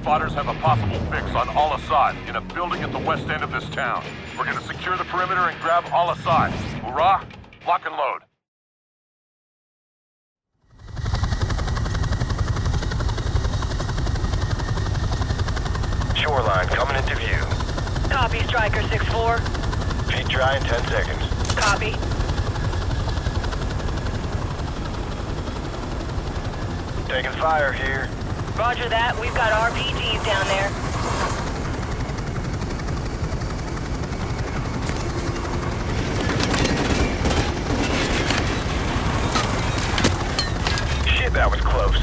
spotters have a possible fix on Al-Assad in a building at the west end of this town. We're gonna secure the perimeter and grab Al-Assad. Hurrah! Lock and load. Shoreline coming into view. Copy, Striker 6-4. Feet dry in 10 seconds. Copy. Taking fire here. Roger that. We've got RPGs down there. Shit, that was close.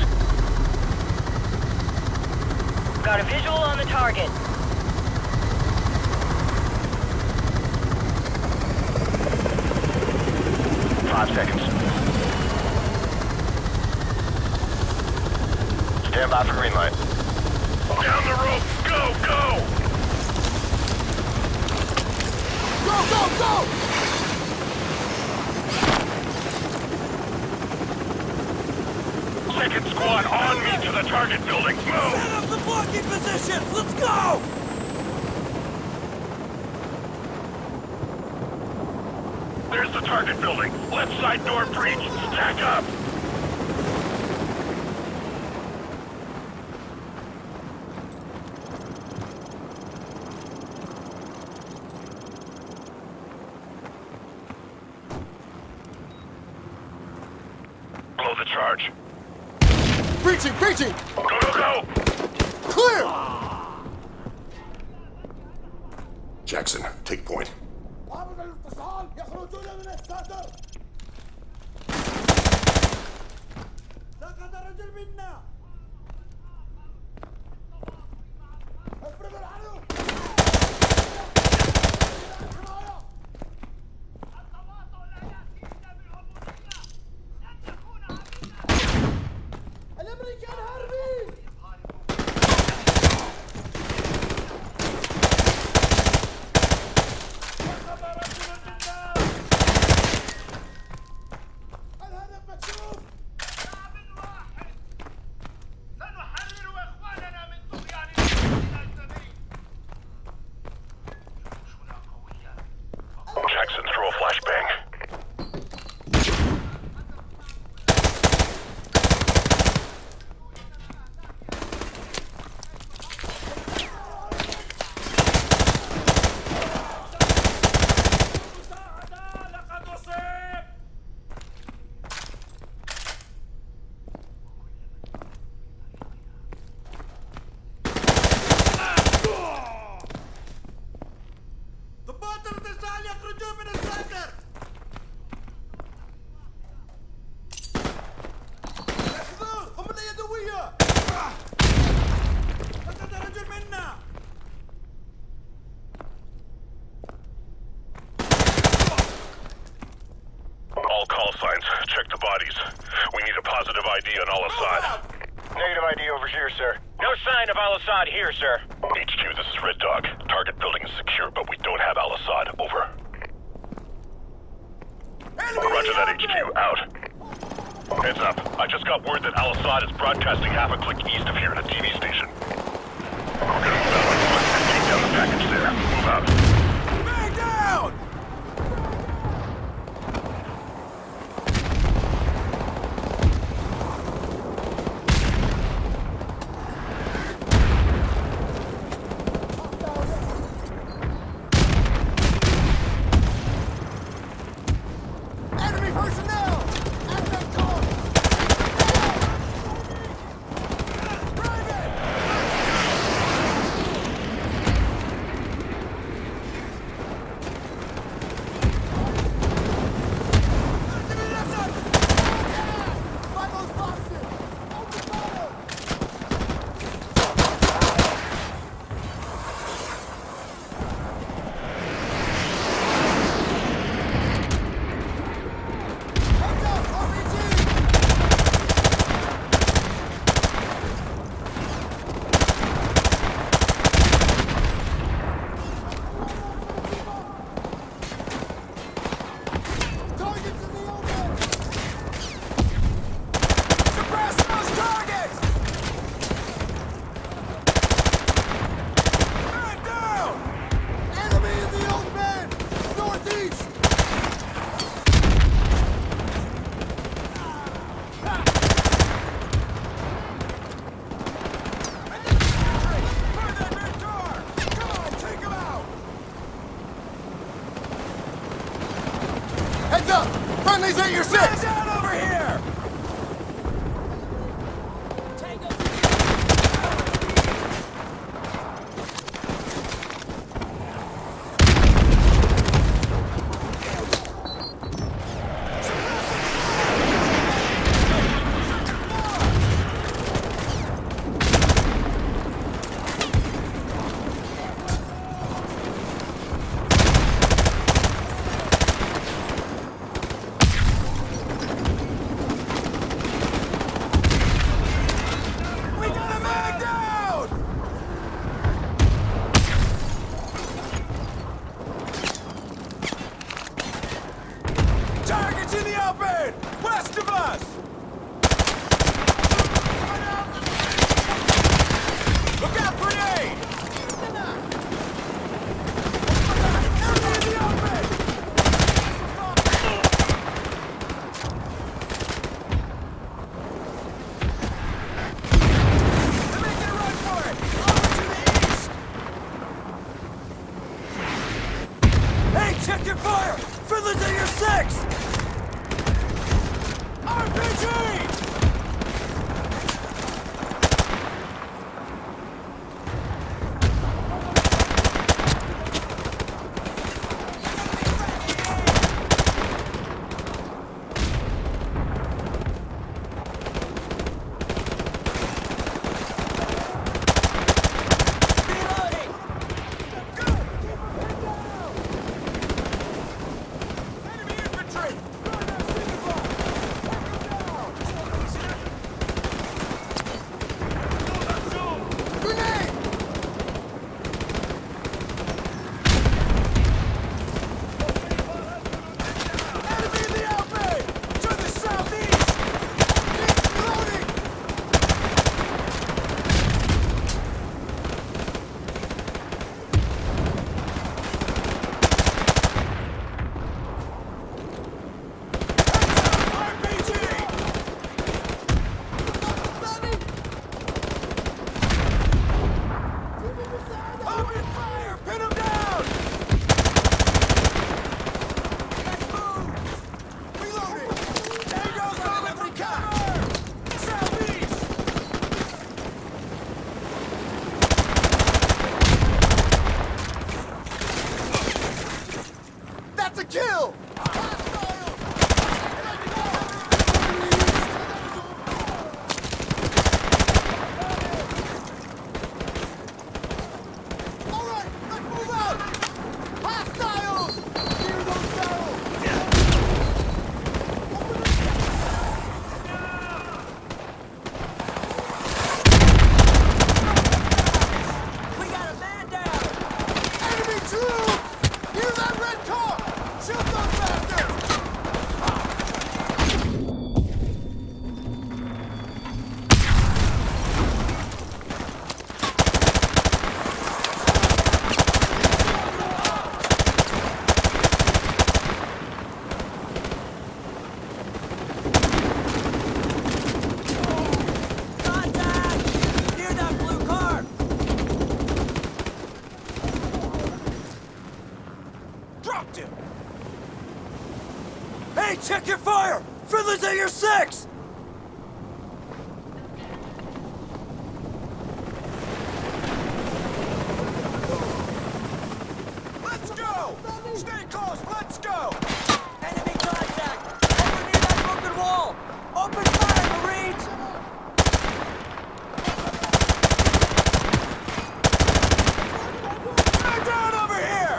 Got a visual on the target. Five seconds. Stand by for green light. Down the rope! Go, go! Go, go, go! Second squad on me to the target building. Move! Set up the blocking positions! Let's go! There's the target building. Left side door breach. Stack up! Blow the charge. Breaching, breaching! Go, go, go! Clear! Jackson, take point. Jackson, throw a flashbang. All call signs. Check the bodies. We need a positive ID on Al-Assad. Negative ID over here, sir. No sign of Al-Assad here, sir. HQ, this is Red Dog. Target building is secure, but we don't have Al-Assad. Over. Roger that, HQ. Out. Heads up. I just got word that Al-Assad is broadcasting half a click east of here at a TV station. We're gonna move out on foot and take down the package there. Move out. Man down! Enemy personnel! Active call! Private! Friendly's at your 6! Man down over here! Check your fire! Friendly's at your 6! RPG! Kill! Alright, let's move out! Hostiles! Near those barrels! We got a man down! Enemy troops! Near that red car! Shoot those bastards! Contact! Near that blue car! Dropped him! Hey, check your fire! Friendly's at your 6! Let's go! Stay close, let's go! Enemy contact! Over near that broken wall! Open fire, Marines! Man down over here!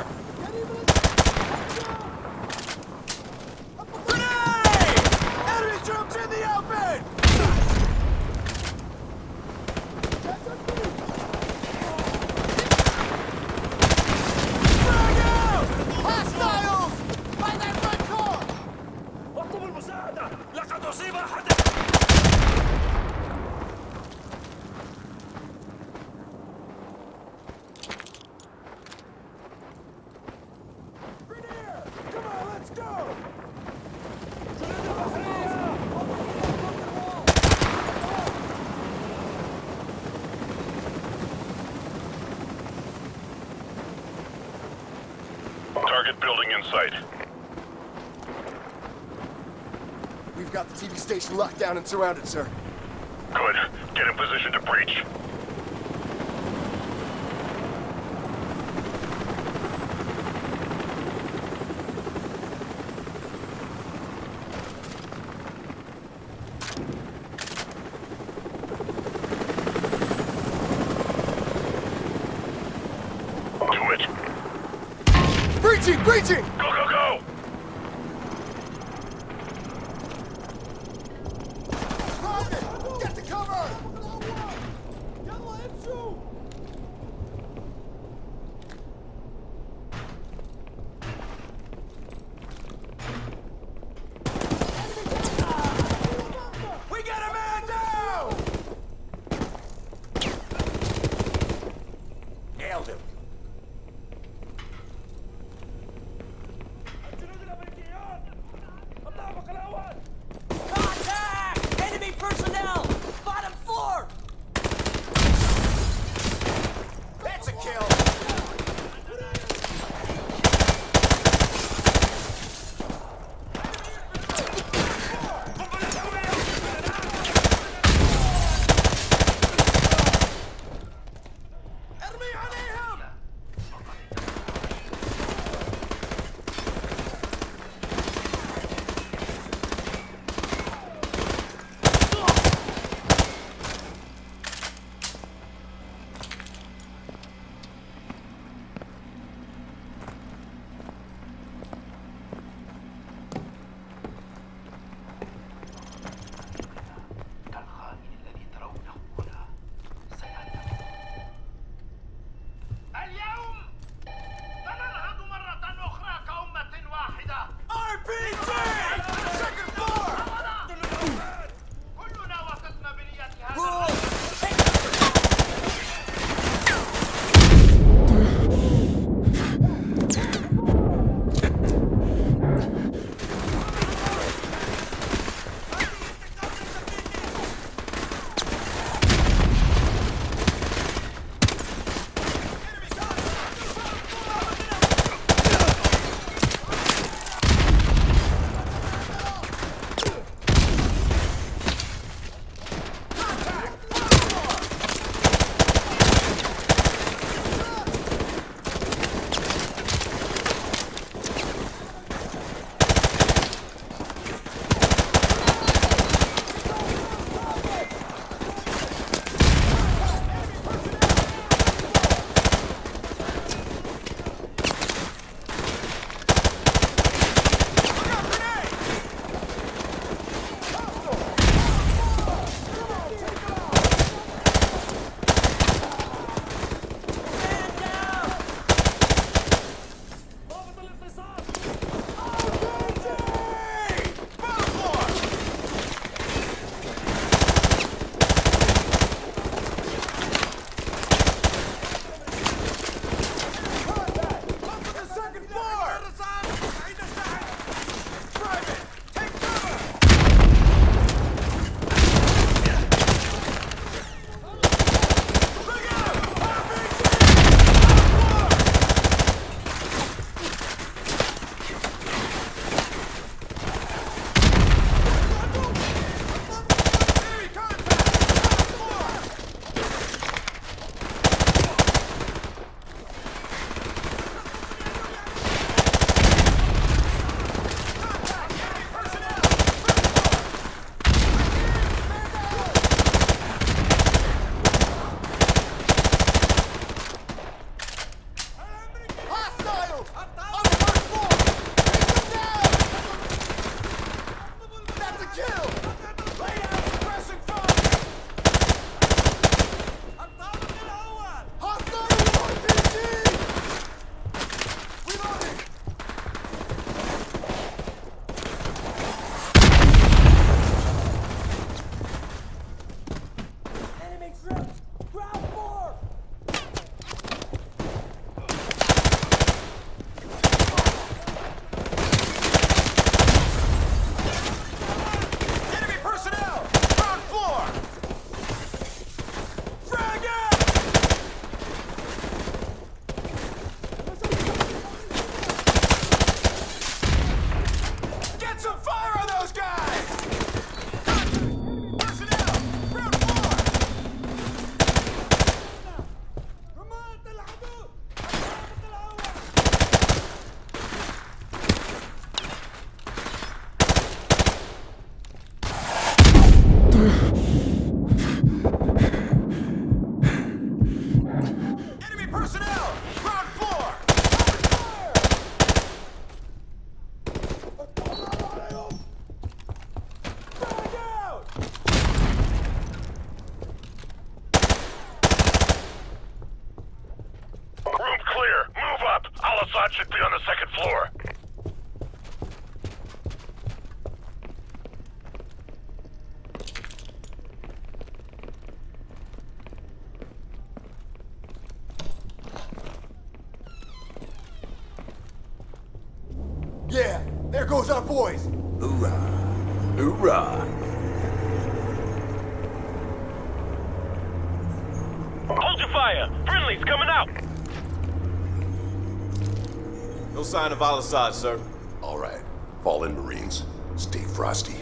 Grenade! Enemy troops in the open! Frag out! Hostiles! By that red car! اطلب المساعدة! لقد أصيب أحد! Grenadier! Come on, let's go! Target building in sight. got the TV station locked down and surrounded, sir. Good. Get in position to breach. Do it. Breaching! Breaching! Go, go, go! Private! Get to cover! We got a man down! Nailed him. Al-Assad should be on the second floor. Yeah, there goes our boys. Hoorah! Hoorah! Hold your fire! Friendly's coming out! No sign of Al-Assad, sir. All right. Fall in, Marines. Stay frosty.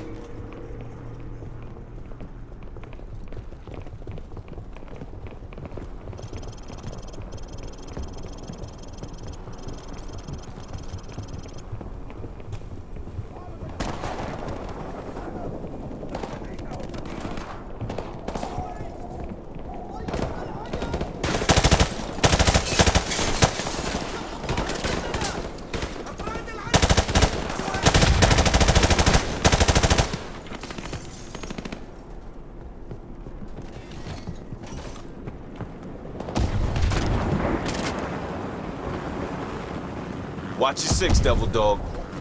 Watch your six, Devil Dog.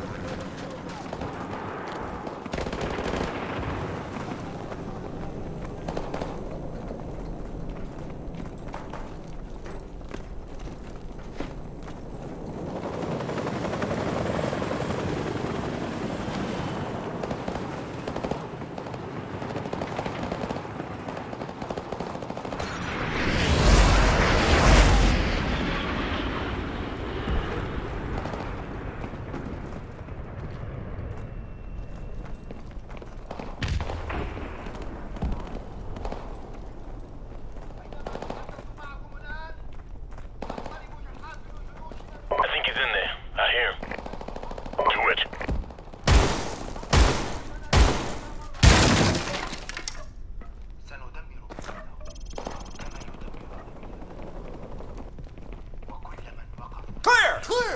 I think he's in there. I hear him. Do it. Clear! Clear!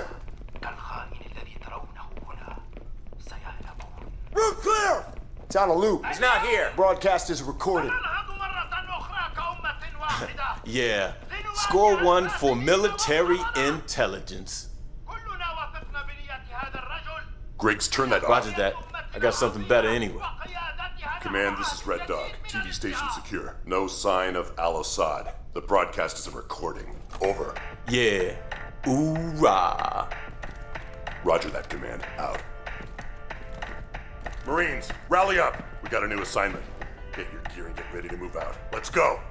Route clear! It's on a loop. He's not here. Broadcast is recorded. Yeah. Score one for military intelligence. Griggs, turn that off. Roger that. I got something better anyway. Command, this is Red Dog. TV station secure. No sign of Al-Assad. The broadcast is a recording. Over. Yeah. Hoorah! Roger that, Command. Out. Marines, rally up. We got a new assignment. Get your gear and get ready to move out. Let's go.